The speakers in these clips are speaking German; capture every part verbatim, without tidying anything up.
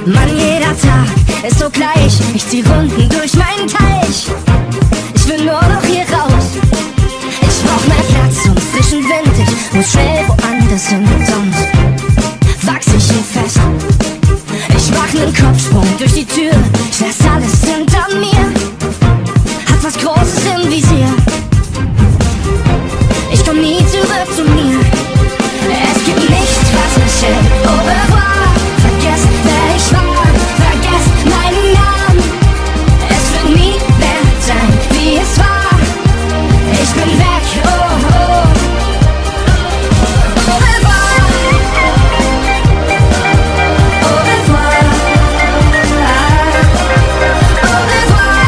Mann, jeder Tag ist so gleich. Ich zieh Runden durch meinen Teich. Ich will nur noch hier raus. Ich brauch mehr Platz und frischen Wind. Ich muss schnell woanders hin, sonst wachs ich hier fest. Ich mach nen Kopfsprung durch die Tür. Ich lass alles hinter mir. Hab was Großes im Visier. Ich komm nie zurück zu mir. Es gibt nichts, was mich hält. Au revoir. Vergesst, wer ich war. Vergesst meinen Namen. Es wird nie mehr sein, wie es war. Ich bin weg, oh, oh. Au revoir. Au revoir. Au revoir.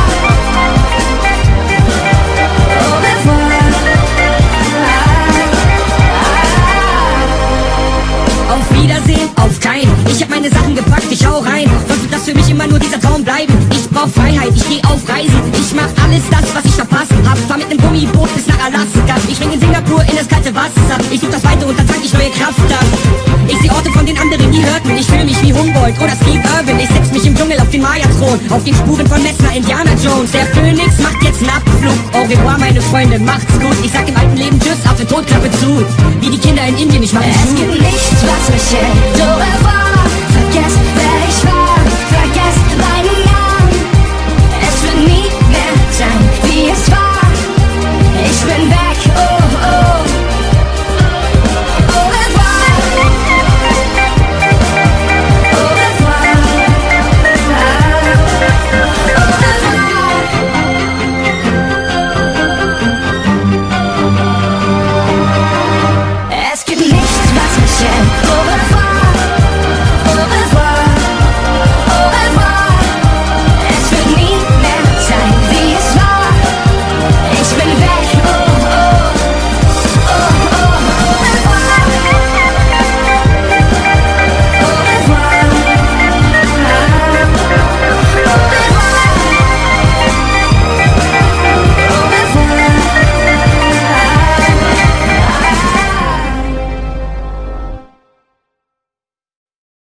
Au revoir. Auf Wiedersehen, auf keinen. Ich hab meine Sachen gepackt, ich hau rein. Sonst wird das für mich immer nur dieser Traum bleiben. Ich brauch Freiheit, ich geh auf Reisen. Ich mach alles das, was ich verpasst hab. Fahr mit nem Gummiboot bis nach Alaska. Ich spring in Singapur in das kalte Wasser. Ich such das Weite und dann tank ich neue Kraft ab. Ich seh Orte von den anderen, die hörten. Ich fühl mich wie Humboldt oder Steve Irwin. Ich setz mich im Dschungel auf den Maya-Thron. Auf den Spuren von Messner, Indiana Jones. Der Phönix macht jetzt einen Abflug. Au revoir, meine Freunde, macht's gut. Ich sag im alten Leben Tschüss, auf den Tod, Klappe zu. Wie die Kinder in Indien, ich mach es Es gibt nichts, was mich hält. Au revoir.